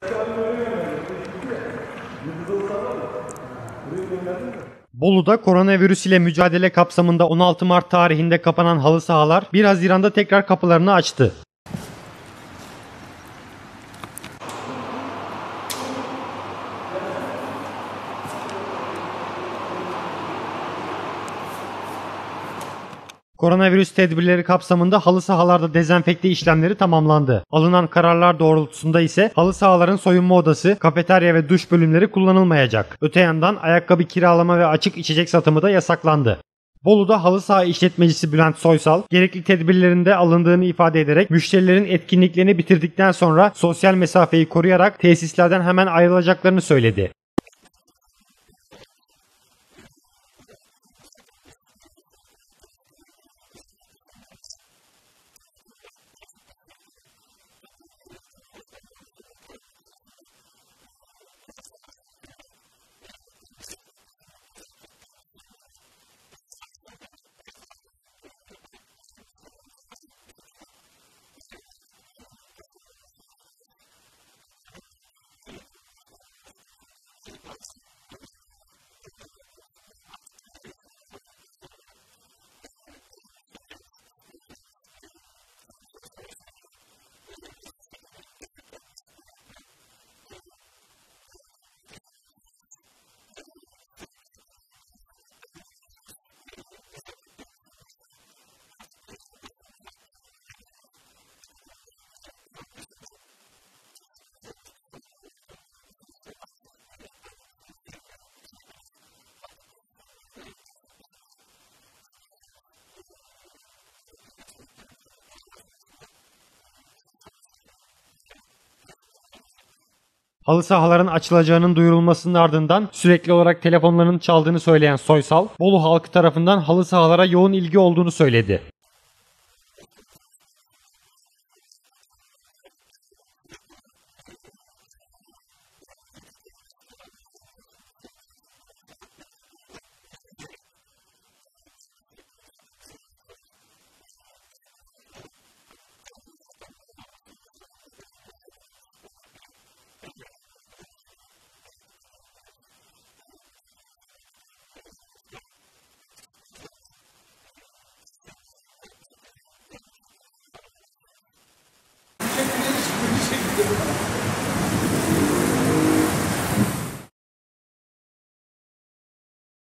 Bolu'da koronavirüs ile mücadele kapsamında 16 Mart tarihinde kapanan halı sahalar 1 Haziran'da tekrar kapılarını açtı. Koronavirüs tedbirleri kapsamında halı sahalarda dezenfekte işlemleri tamamlandı. Alınan kararlar doğrultusunda ise halı sahaların soyunma odası, kafeterya ve duş bölümleri kullanılmayacak. Öte yandan ayakkabı kiralama ve açık içecek satımı da yasaklandı. Bolu'da halı saha işletmecisi Bülent Soysal, gerekli tedbirlerin de alındığını ifade ederek müşterilerin etkinliklerini bitirdikten sonra sosyal mesafeyi koruyarak tesislerden hemen ayrılacaklarını söyledi. Halı sahaların açılacağının duyurulmasının ardından sürekli olarak telefonlarının çaldığını söyleyen Soysal, Bolu halkı tarafından halı sahalara yoğun ilgi olduğunu söyledi.